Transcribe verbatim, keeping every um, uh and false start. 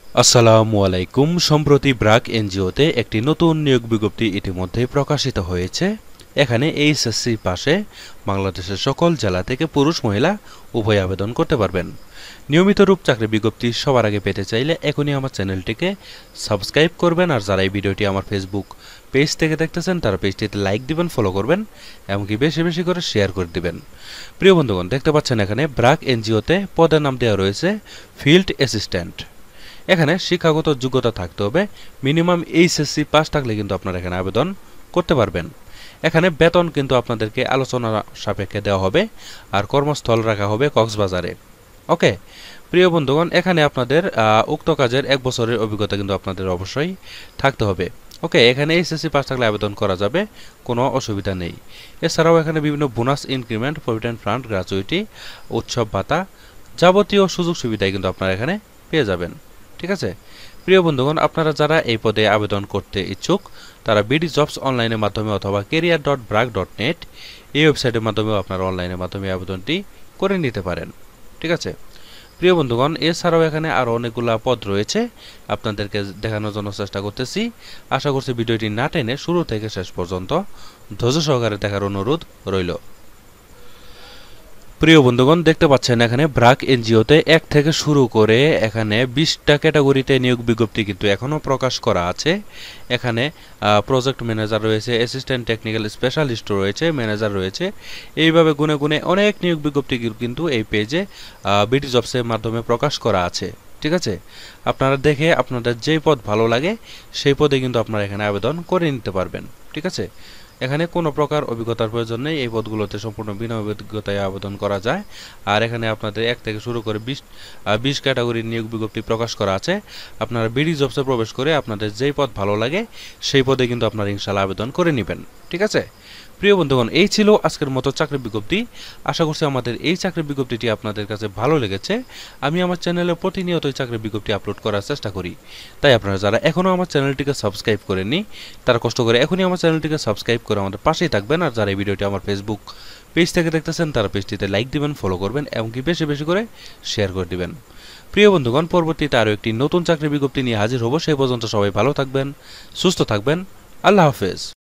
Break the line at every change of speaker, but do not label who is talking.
আসসালামু আলাইকুম। সম্প্রতি ব্র্যাক এনজিওতে একটি নতুন নিয়োগ বিজ্ঞপ্তি ইতিমধ্যেই প্রকাশিত হয়েছে। এখানে এইচএসসি পাশে বাংলাদেশের সকল জেলা থেকে পুরুষ মহিলা উভয় আবেদন করতে পারবেন। নিয়মিত রূপ চাকরি বিজ্ঞপ্তি সবার আগে পেতে চাইলে এখনই আমার চ্যানেলটিকে সাবস্ক্রাইব করবেন, আর যারা এই ভিডিওটি আমার ফেসবুক পেজ থেকে দেখতেছেন তারা পেজটিতে লাইক দিবেন, ফলো করবেন, এমনকি বেশি বেশি করে শেয়ার করে দিবেন। প্রিয় বন্ধুগণ, দেখতে পাচ্ছেন এখানে ব্র্যাক এনজিওতে পদের নাম দেওয়া রয়েছে ফিল্ড অ্যাসিস্ট্যান্ট। এখানে শিক্ষাগত যোগ্যতা থাকতে হবে, মিনিমাম এইচএসসি পাস থাকলে কিন্তু আপনারা এখানে আবেদন করতে পারবেন। এখানে বেতন কিন্তু আপনাদেরকে আলোচনা সাপেক্ষে দেওয়া হবে, আর কর্মস্থল রাখা হবে কক্সবাজারে। ওকে প্রিয় বন্ধুগণ, এখানে আপনাদের উক্ত কাজের এক বছরের অভিজ্ঞতা কিন্তু আপনাদের অবশ্যই থাকতে হবে। ওকে, এখানে এইচএসসি পাস থাকলে আবেদন করা যাবে, কোনো অসুবিধা নেই। এছাড়াও এখানে বিভিন্ন bonus, increment, provident fund, gratuity, উৎসব ভাতা, যাবতীয় সুযোগ সুবিধাই কিন্তু আপনারা এখানে পেয়ে যাবেন। ঠিক আছে প্রিয় বন্ধুগণ, আপনারা যারা এই পদে আবেদন করতে ইচ্ছুক তারা বিডি জবস অনলাইনের মাধ্যমে অথবা career dot BRAC dot net এই ওয়েবসাইটের মাধ্যমেও আপনারা অনলাইনের মাধ্যমে আবেদনটি করে নিতে পারেন। ঠিক আছে প্রিয় বন্ধুগণ, এছাড়াও এখানে আরও অনেকগুলো পদ রয়েছে, আপনাদেরকে দেখানোর জন্য চেষ্টা করতেছি। আশা করছি ভিডিওটি না টেনে শুরু থেকে শেষ পর্যন্ত ধৈর্য সহকারে দেখার অনুরোধ রইল। প্রিয় বন্ধুগণ, দেখতে পাচ্ছেন এখানে ব্র্যাক এনজিওতে এক থেকে শুরু করে এখানে বিশটা ক্যাটাগরিতে নিয়োগ বিজ্ঞপ্তি কিন্তু এখনও প্রকাশ করা আছে। এখানে প্রজেক্ট ম্যানেজার রয়েছে, অ্যাসিস্ট্যান্ট টেকনিক্যাল স্পেশালিস্ট রয়েছে, ম্যানেজার রয়েছে, এইভাবে গুনে গুনে অনেক নিয়োগ বিজ্ঞপ্তি কিন্তু এই পেজে বিডি জবসের মাধ্যমে প্রকাশ করা আছে। ঠিক আছে, আপনারা দেখে আপনাদের যেই পদ ভালো লাগে সেই পদে কিন্তু আপনারা এখানে আবেদন করে নিতে পারবেন। ঠিক আছে, এখানে কোনো প্রকার অভিজ্ঞতার প্রয়োজন নেই, এই পদগুলোতে সম্পূর্ণ বিনা অভিজ্ঞতায় আবেদন করা যায়। আর এখানে আপনাদের এক থেকে শুরু করে বিশ বিশ ক্যাটাগরির নিয়োগ বিজ্ঞপ্তি প্রকাশ করা আছে। আপনারা বিডি জবসে প্রবেশ করে আপনাদের যেই পদ ভালো লাগে সেই পদে কিন্তু আপনারা ইনশাআল্লাহ আবেদন করে নেবেন। ঠিক আছে প্রিয় বন্ধুগণ, এই ছিল আজকের মতো চাকরি বিজ্ঞপ্তি। আশা করছি আমাদের এই চাকরি বিজ্ঞপ্তিটি আপনাদের কাছে ভালো লেগেছে। আমি আমার চ্যানেলে প্রতিনিয়ত এই চাকরি বিজ্ঞপ্তি আপলোড করার চেষ্টা করি, তাই আপনারা যারা এখনও আমার চ্যানেলটিকে সাবস্ক্রাইব করেননি তারা কষ্ট করে এখনই আমার চ্যানেলটিকে সাবস্ক্রাইব করে আমাদের পাশেই থাকবেন। আর যারা এই ভিডিওটি আমার ফেসবুক পেজ থেকে দেখতেছেন তারা পেজটিতে লাইক দিবেন, ফলো করবেন, এমনকি বেশি বেশি করে শেয়ার করে দিবেন। প্রিয় বন্ধুগণ, পরবর্তীতে আরও একটি নতুন চাকরি বিজ্ঞপ্তি নিয়ে হাজির হব। সেই পর্যন্ত সবাই ভালো থাকবেন, সুস্থ থাকবেন। আল্লাহ হাফেজ।